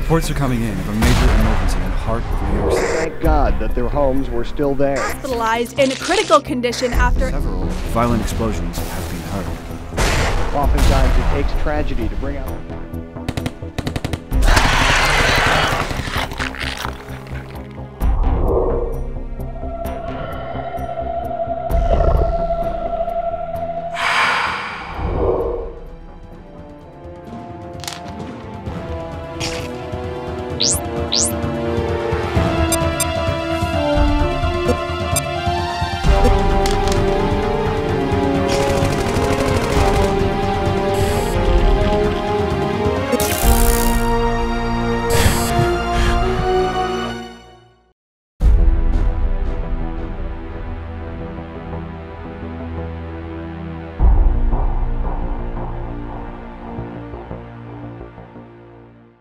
Reports are coming in of a major emergency in the heart of New York City. Thank God that their homes were still there. Hospitalized in a critical condition after Several violent explosions have been heard. Oftentimes it takes tragedy to bring out